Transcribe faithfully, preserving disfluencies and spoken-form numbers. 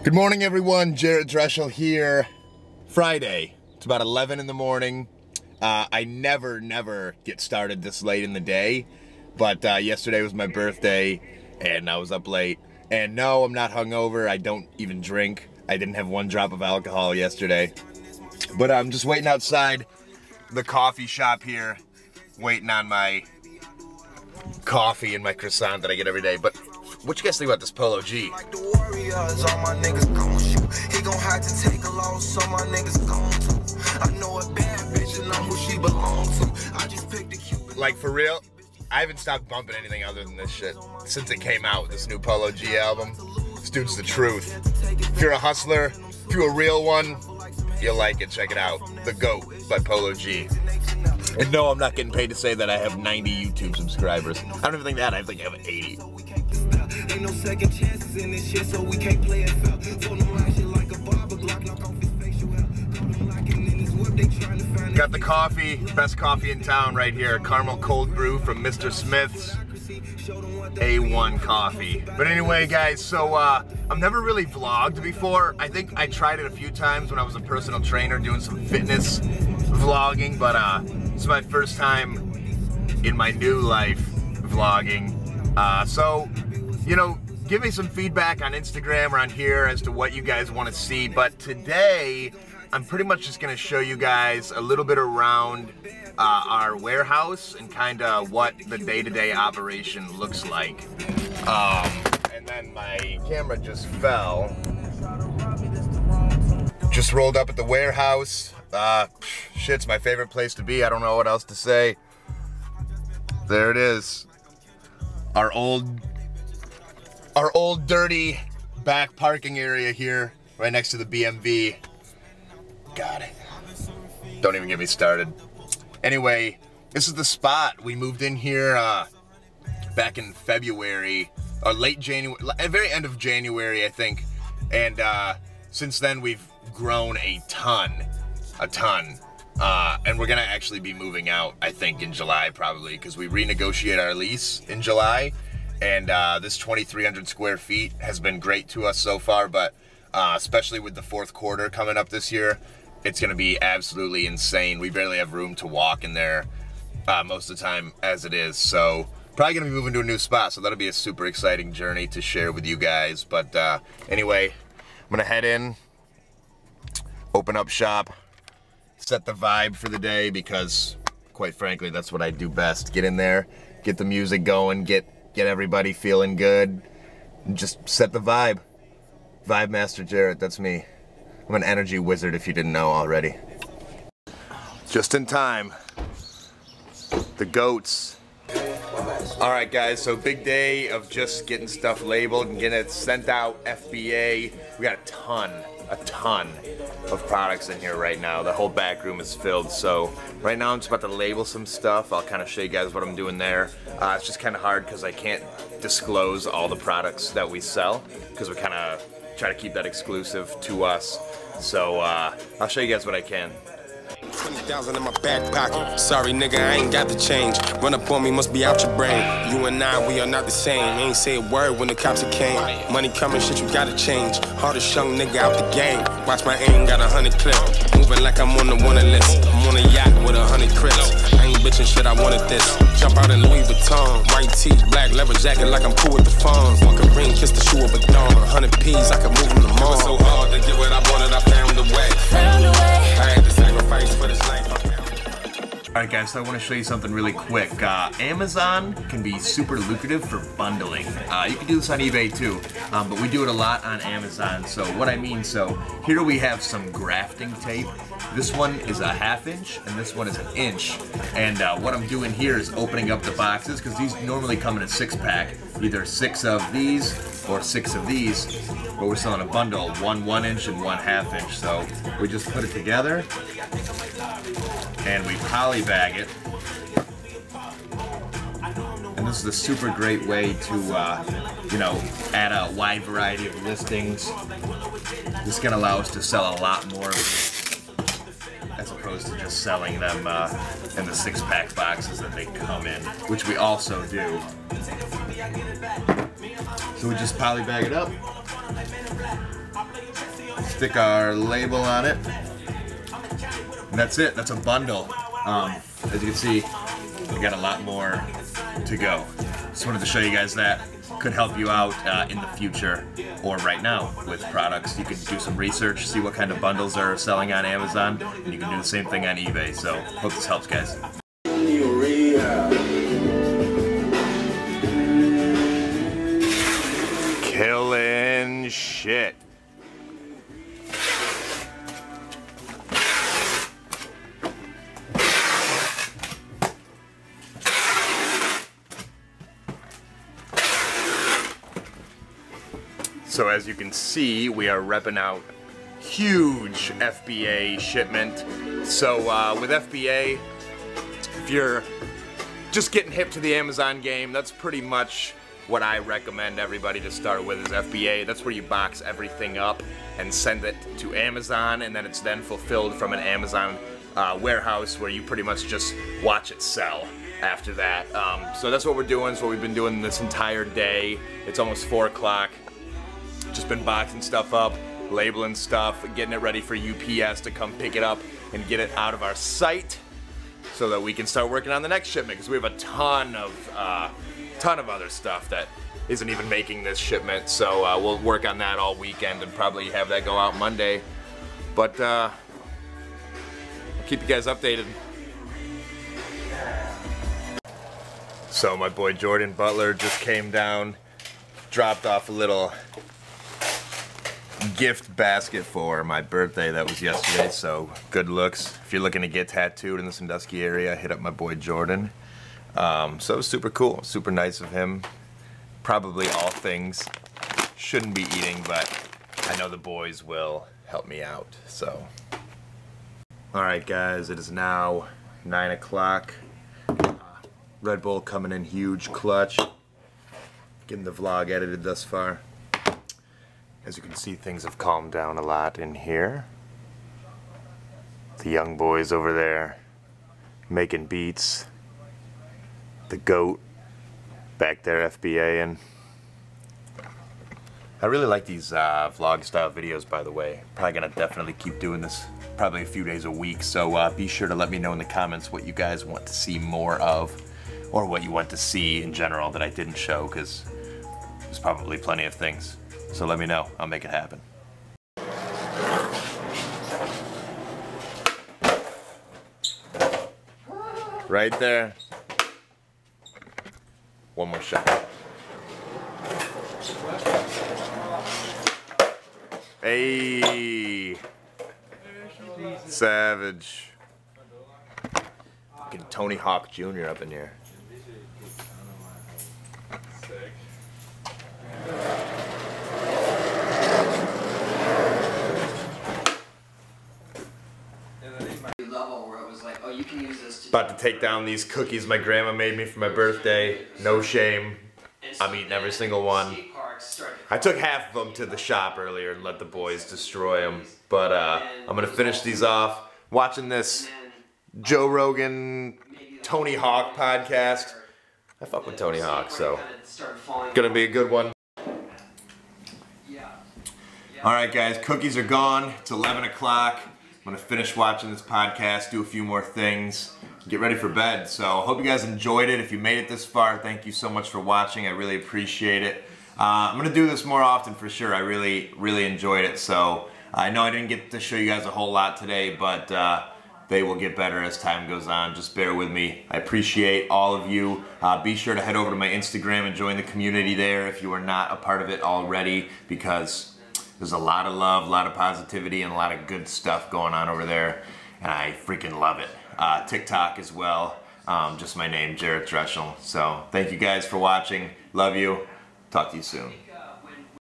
Good morning, everyone. Jared Dreschel here. Friday. It's about eleven in the morning. Uh, I never, never get started this late in the day, but uh, yesterday was my birthday, and I was up late. And no, I'm not hungover. I don't even drink. I didn't have one drop of alcohol yesterday. But I'm just waiting outside the coffee shop here, waiting on my coffee and my croissant that I get every day. But what you guys think about this Polo G? Like the Warriors, all my niggas gon' shoot. He gon' have to take a loss, so my niggas gon' to. I know a bad bitch and I'm who she belong to. I just picked a cute. Like for real, I haven't stopped bumping anything other than this shit since it came out, this new Polo G album. This dude's the truth. If you're a hustler, if you're a real one, you'll like it. Check it out. The GOAT by Polo G. And no, I'm not getting paid to say that I have ninety YouTube subscribers. I don't even think that. I think I have eighty. Ain't no second chances in this shit, so we can't play it fair. So no action like a barber block, knock off his facial hair. Got the coffee, best coffee in town right here. Caramel cold brew from Mister Smith's. A one coffee. But anyway, guys, so uh, I've never really vlogged before. I think I tried it a few times when I was a personal trainer doing some fitness vlogging, but uh, it's my first time in my new life vlogging. Uh, so, you know, give me some feedback on Instagram or on here as to what you guys want to see. But today, I'm pretty much just going to show you guys a little bit around uh, our warehouse and kind of what the day-to-day operation looks like. Um, and then my camera just fell. Just rolled up at the warehouse. Uh, shit's my favorite place to be. I don't know what else to say. There it is. Our old, our old dirty back parking area here, right next to the B M V. God, don't even get me started. Anyway, this is the spot. We moved in here uh, back in February, or late January, at very end of January, I think. And uh, since then, we've grown a ton, a ton. Uh, and we're gonna actually be moving out, I think, in July probably, because we renegotiate our lease in July. And uh, this twenty-three hundred square feet has been great to us so far, but uh, especially with the fourth quarter coming up this year, it's gonna be absolutely insane. We barely have room to walk in there uh, most of the time as it is. So probably gonna be moving to a new spot, so that'll be a super exciting journey to share with you guys. But uh, anyway, I'm gonna head in, open up shop, set the vibe for the day, because quite frankly, that's what I do best. Get in there, get the music going, get, get everybody feeling good, and just set the vibe. Vibe Master Jarrett, that's me. I'm an energy wizard if you didn't know already. Just in time. The goats. Alright guys, so big day of just getting stuff labeled and getting it sent out, F B A. We got a ton, a ton of products in here right now. The whole back room is filled, so right now I'm just about to label some stuff. I'll kind of show you guys what I'm doing there. Uh, it's just kind of hard because I can't disclose all the products that we sell, because we kind of try to keep that exclusive to us. So uh, I'll show you guys what I can. twenty thousand in my back pocket. Sorry, nigga, I ain't got the change. Run up on me, must be out your brain. You and I, we are not the same. Ain't say a word when the cops came. Money coming, shit, you gotta change. Hardest young nigga out the game. Watch my aim, got a hundred clip. Moving like I'm on the wanted list. I'm on a yacht with a hundred crips. I ain't bitching shit, I wanted this. Jump out in Louis Vuitton. White tee, black leather jacket like I'm cool with the funds. Fuck a ring, kiss the shoe of a dawn. Hundred P's, I can move them to Mars. It was so hard to get what I wanted, I found a way. Found a way. I had to sacrifice for this life. Alright guys, so I want to show you something really quick. Uh, Amazon can be super lucrative for bundling. Uh, you can do this on eBay too, um, but we do it a lot on Amazon. So what I mean, so here we have some grafting tape. This one is a half inch and this one is an inch. And uh, what I'm doing here is opening up the boxes, because these normally come in a six pack. Either six of these or six of these, but we're selling a bundle, one one inch and one half inch. So we just put it together and we poly bag it. And this is a super great way to, uh, you know, add a wide variety of listings. This is gonna allow us to sell a lot more as opposed to just selling them uh, in the six pack boxes that they come in, which we also do. So we just poly bag it up, stick our label on it, and that's it. That's a bundle. Um, as you can see, we got a lot more to go. Just wanted to show you guys that. Could help you out uh, in the future or right now with products. You can do some research, see what kind of bundles are selling on Amazon, and you can do the same thing on eBay. So hope this helps, guys. Killing shit. So as you can see, we are repping out huge F B A shipment. So uh, with F B A, if you're just getting hip to the Amazon game, that's pretty much what I recommend everybody to start with is F B A. That's where you box everything up and send it to Amazon, and then it's then fulfilled from an Amazon uh, warehouse where you pretty much just watch it sell after that. Um, so that's what we're doing. So we've been doing this entire day. It's almost four o'clock. Just been boxing stuff up, labeling stuff, getting it ready for U P S to come pick it up and get it out of our site so that we can start working on the next shipment, because we have a ton of uh, ton of other stuff that isn't even making this shipment. So uh, we'll work on that all weekend and probably have that go out Monday. But uh, I'll keep you guys updated. So my boy Jordan Butler just came down, dropped off a little gift basket for my birthday. That was yesterday, so good looks. If you're looking to get tattooed in the Sandusky area, hit up my boy Jordan. Um, so it was super cool, super nice of him. Probably all things shouldn't be eating, but I know the boys will help me out, so. Alright guys, it is now nine o'clock. Uh, Red Bull coming in huge clutch. Getting the vlog edited thus far. As you can see, things have calmed down a lot in here. The young boys over there making beats. The goat back there F B A in. I really like these uh, vlog style videos, by the way. Probably gonna definitely keep doing this probably a few days a week, so uh, be sure to let me know in the comments what you guys want to see more of, or what you want to see in general that I didn't show, because there's probably plenty of things. So let me know, I'll make it happen. Right there. One more shot. Hey, savage. Fucking Tony Hawk Junior up in here. About to take down these cookies my grandma made me for my birthday. No shame. I'm eating every single one. I took half of them to the shop earlier and let the boys destroy them. But uh, I'm gonna finish these off. Watching this Joe Rogan, Tony Hawk podcast. I fuck with Tony Hawk, so gonna be a good one. Alright guys, cookies are gone. It's eleven o'clock. I'm gonna finish watching this podcast, do a few more things, get ready for bed. So hope you guys enjoyed it. If you made it this far, thank you so much for watching. I really appreciate it. Uh, I'm gonna do this more often for sure. I really, really enjoyed it. So I know I didn't get to show you guys a whole lot today, but uh, they will get better as time goes on. Just bear with me. I appreciate all of you. Uh, be sure to head over to my Instagram and join the community there if you are not a part of it already, because there's a lot of love, a lot of positivity, and a lot of good stuff going on over there, and I freaking love it. Uh, TikTok as well, um, just my name, Jarrett Dreschel. So thank you guys for watching. Love you. Talk to you soon.